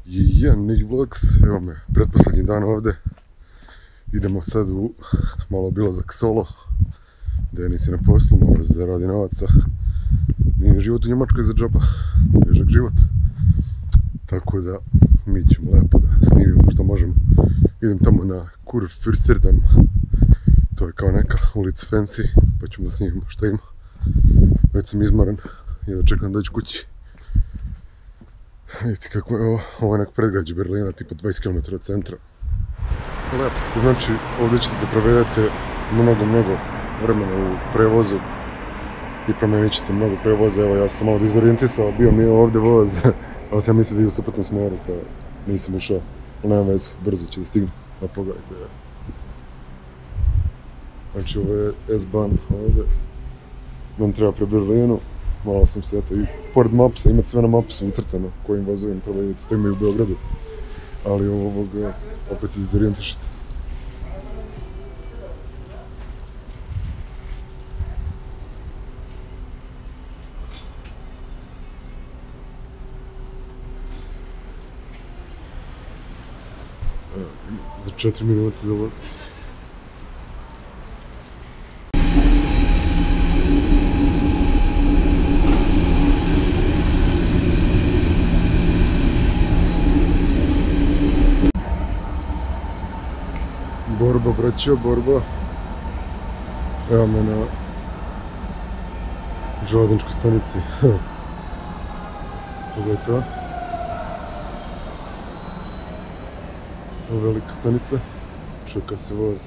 Nick Vlogs, evo me, pretposlednji dan ovdje. Idemo sad u malo obilazak Solo. Denis je na poslu, malo se zaradi novaca. Nije život u Njemačkoj za džaba, težak život. Tako da, mi ćemo lepo da snimimo što možemo. Idem tamo na Kurfürstendamm. To je kao neka ulica fancy, pa ćemo da snimimo što ima. Već sam izmoran, jedva čekam doći kući. Vidite kako je ovo, ovo je nek predgrađe Berlina, tipa 20 km od centra. Lepo, znači ovdje ćete provedete mnogo vremena u prevozu i promenit ćete mnogo prevoza. Evo ja sam malo dizorijentisao, bio mi je ovdje voz, ali sam mislio da je u suprotnom smjeru, pa nisam ušao. Ali nema veze, brzo će da stigne. Pa pogledajte. Znači ovo je S-Bahn ovdje. Nam treba pre Berlinu. Malo sam se, eto, i pored mapsa, imate sve na mapisu ucrtano kojim vozovima treba idete, to ima i u Beogradu. Ali ovog, opet se dizorientišete. Za 4 minute dolazi. Borba, braćo, borba. Evo me na železničkoj stanici. Pogledaj to. Ovo je velika stanica. Čeka se voz.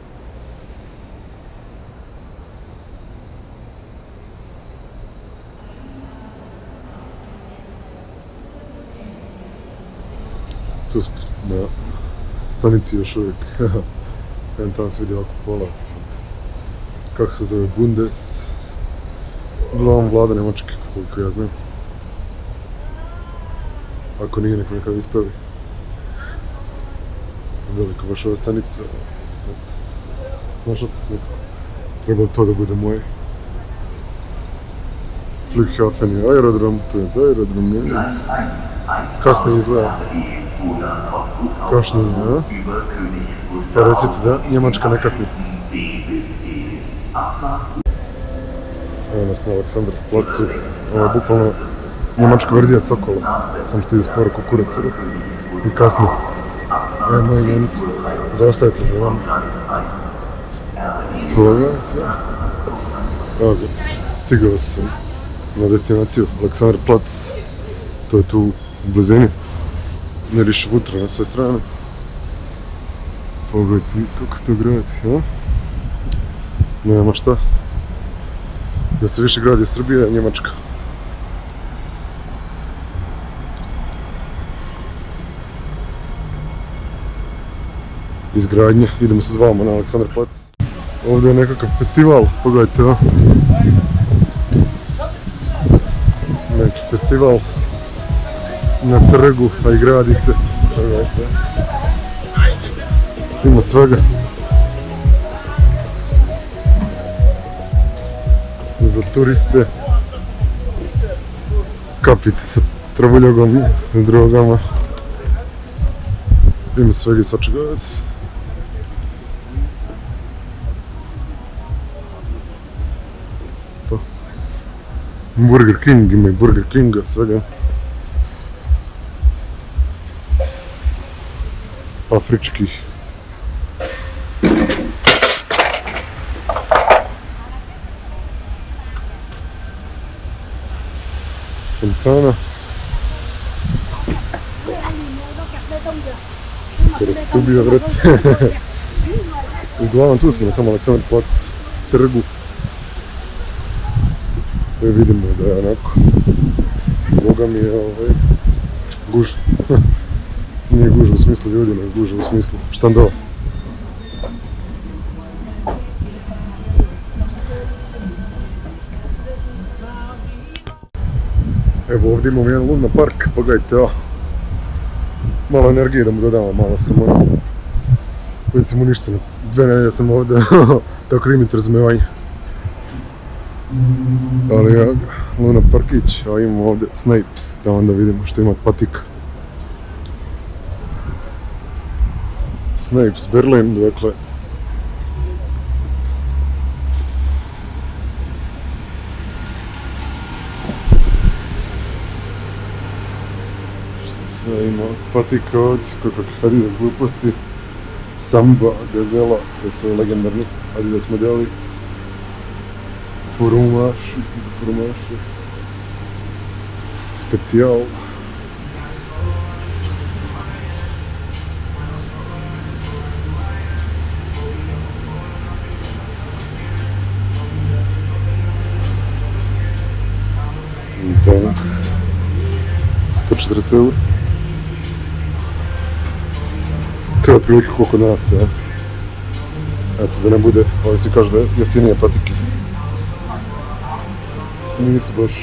Tu smo na stanici još uvijek. Evo tamo se vidi ovako pola. Kako se zove, Bundes. Uglavnom vlada Njemačke, koliko ja znam. Ako nije, neko nekada ispravi. Velika baš ova stanica. Snašao sam se nekako. Trebalo to da bude moj. Flughafen je aerodrom, tu je za aerodrom, nije. Kasnije izgleda. Kašnjenje, a? Pa recite da Njemačka ne kasni. Evo nas na Aleksandar placu. Ovo je bukvalno njemačka verzija Sokola. Sam što ide sporo ko kurac i kasni. Evo moji Njemci. Zaostajete za vama. Pogledajte. Evo ga, stigao sam na destinaciju Aleksandar plac. To je tu u blizini. Miriše vutra na sve strane. Pogledajte kako se to gradi, a? Nema šta. Kad se više gradi Srbija, Njemačka. Izgradnja, idemo sad vamo na Aleksandar plac. Ovdje je nekakav festival, pogledajte, a? Neki festival na trgu, a i gradi se. Pogledajte. Ima svega. Za turiste. Kapice sa travuljogom i drogama. Ima svega i svačega. Burger King, ima i Burger Kinga, svega. Afričkih. Fontana. Skoro se ubio, vrati. Uglavnom tu smo na tom Aleksandar plac, trgu. Evo vidimo da je onako, Boga mi je gužva. Nije gužva u smislu ljudi, nego gužva u smislu štandova. Evo ovdje imamo jedan Luna park, pogledajte ovo. Malo energije da mu dodamo, malo sam recimo ništa, 2 nedelje sam ovdje, tako da imate razumevanje. Ali ja, Luna parkić, a imamo ovdje Snipes, da onda vidimo što ima od patika. Snipes Berlin, dakle. Sad ima patika od kakvog Adidas gluposti. Samba, Gazela, to su legendarni Adidas modeli. Furumaš, Specijal. Dunk. 140 €. To je otprilike koliko nas, ja. Eto, da ne bude, ovi se kažu da je jeftinije patike. Nisu baš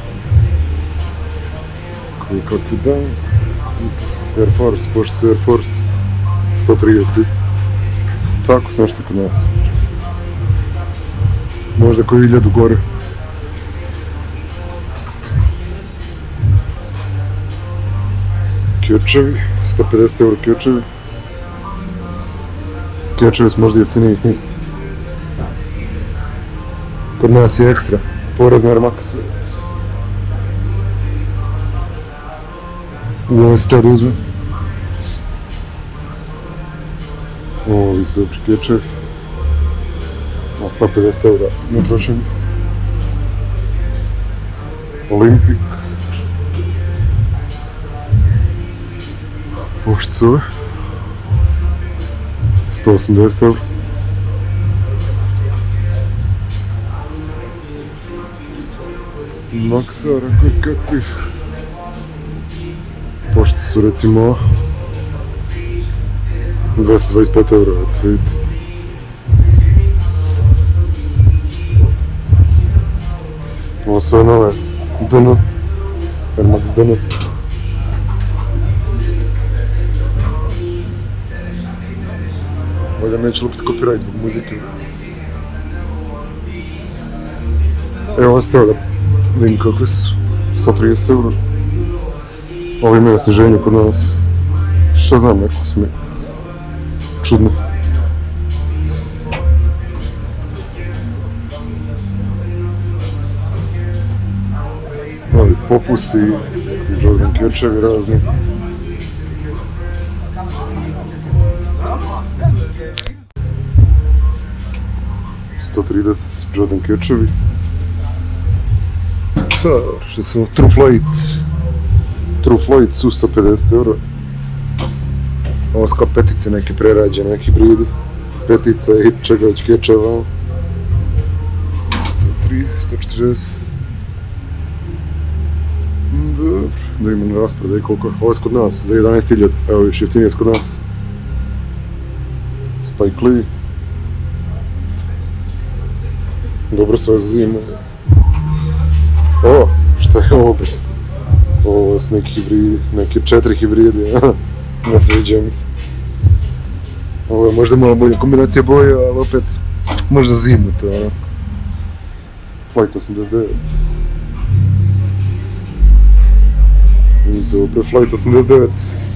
kakvi dan. Air Force, pošto su Air Force 130 isto. Tako se nešto kod nas. Možda koji 1000 gore. Kječevi, 150 € kječevi. Kječevi su možda jeftiniji. Kod nas je ekstra. Porez na Air Max. Ovo se tad uzme. Ovi su dobri kječevi. 150 € ne trošim se. Olimpik. Pušcove. 180 €. Maksara kakvih. Pošto su recimo 225 €, eto vidite. Ovo su nove DN, Air Max DN. Valjda neće lupiti copyright zbog muzike. Evo ostao da vidim kakve su, 130 €. Ovo imaju osježenje kod nas. Šta znam, nekako su mi čudno. Ovi popusti, Jordan kječevi razni. $130 Jordan kječevi. Što su True Flight su 150 €. Ovo su kao petice neke prerađene, neki hibridi. Petica i čega već kječeva. 103, 140. Dobro, da ima na rasprodaj koliko. Ovo je kod nas za 11.000. Evo još jeftinije kod nas. Spike Lee. Dobro sve za zimu. O, šta je ovo opet? Ovo su neki hibridi, neki 4 hibridi, ne sviđa mi se. Ovo je možda malo bolja kombinacija boja, ali opet možda zimu to, onako. Flight 89. Dobro, Flight 89.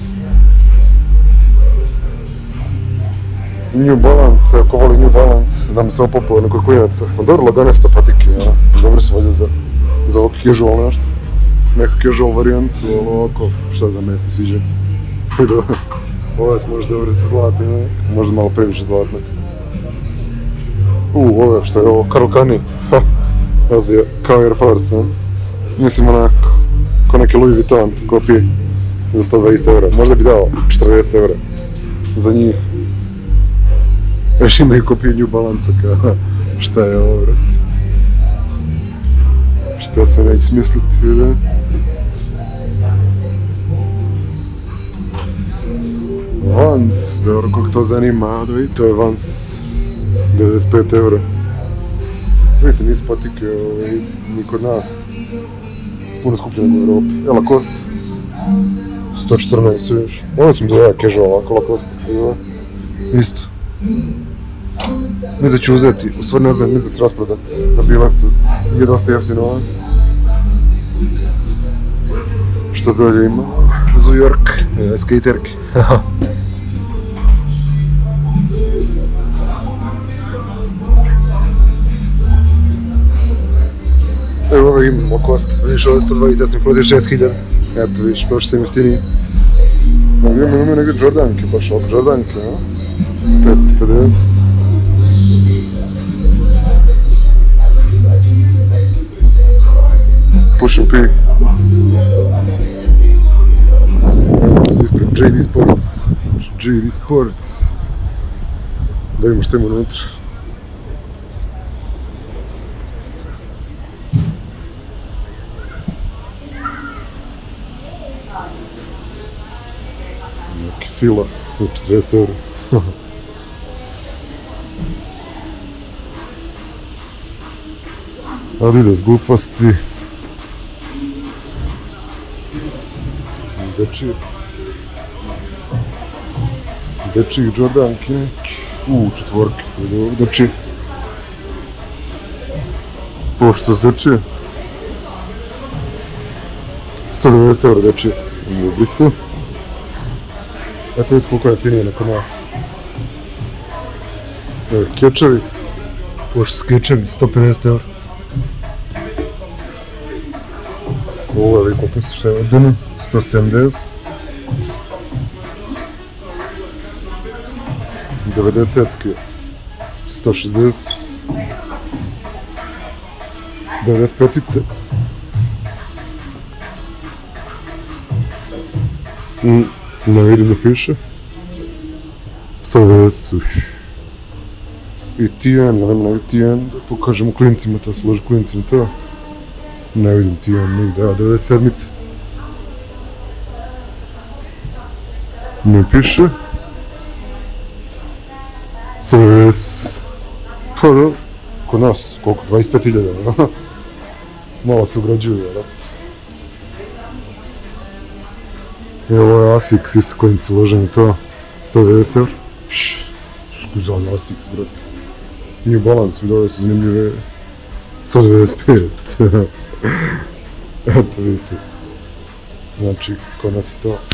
New Balance, ako voli New Balance, znam se ovo popularno kod klinaca. Dobro, lagane su to patike, dobro su valjda za ovako casual nešto. Neku casual varijantu, ali ovako, šta znam, meni se sviđa. Ovo je možda dobro zlatni, možda malo previše zlatnog. Ovo je, šta je ovo, Karl Kani. Razli je kao Air Force, mislim onako, ko neke Louis Vuitton kopije za 120 €. Možda bi dao 40 € za njih. Još imaju kopiju New Balance-a, kao šta je ovo, vrat. Šta se neće smisliti, vidim. Vans, dobro, kog to zanima, da vidite, to je Vans, 95 €. Vidite, nisu patike, ni kod nas, puno skuplje nego u Europi. Lacoste, 114 još. Ovo sam da ja casual, ovako Lacoste, isto. Mislim da ću uzeti, u stvari ne znam, mislim da se rasprodati. Bila su, je dosta jeftino. Što dalje ima? Zoo York, skaterke. Evo imamo kost, vidiš ovo je 120, ja sam protio 6000. Eto vidiš, baš sam jeftiniji. Imamo neke Jordanke, baš ovak Jordanke, a? 550. Push and pee. Ispred JD Sports. JD Sports. Da vidimo što ima unutra. Neki fila za 40 eura. Adidas gluposti. Dečiji Jordanki neki. Četvorke. Dečiji. Pošto s dečije. 190 eura dečije. Ljubi se. Eto vidite koliko je finije nakon nas. Evo kečevi. Pošto s kečevi 150 eura. Ovo je koliko se što je odeno. 170. 90-ke, 160, 95-ice, ne vidim da piše, 190, i TN, ne vem TN, da pokažemo klincima to, složi klincima to, ne vidim TN nigde, a 97-ice, ne piše, 190, pa dobro, kod nas, koliko, 25.000, malo se ugrađuje, vrat. I ovo je Asics, isto kojnici uloženi to, 190 eur. Skuzan Asics, brat. New Balance, vidove su zanimljive, 195. Eto vidite. Znači, kod nas je to